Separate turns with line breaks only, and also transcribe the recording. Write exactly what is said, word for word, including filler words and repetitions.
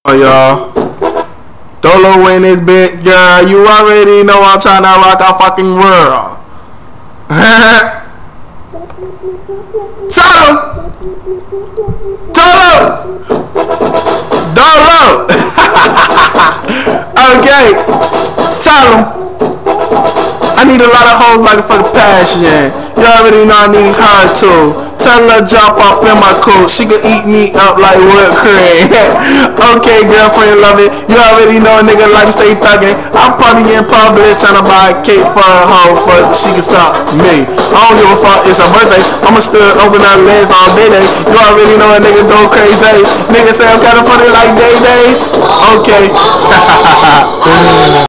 Y'all, Dolo in this bitch, girl. You already know I'm trying to rock our fucking world. Tell him, Dolo, Dolo. Okay, tell him. I need a lot of hoes like a fucking passion. You already know I need her too. Tell her jump up in my coat. She can eat me up like whipped cream. Okay, girlfriend, love it. You already know a nigga like to stay thuggin'. I'm probably in public trying to buy a cake for her hoe for she can suck me. I don't give a fuck, it's her birthday. I'ma still open her legs all day day. You already know a nigga go crazy. Nigga say I'm kinda funny like Day Day. Okay.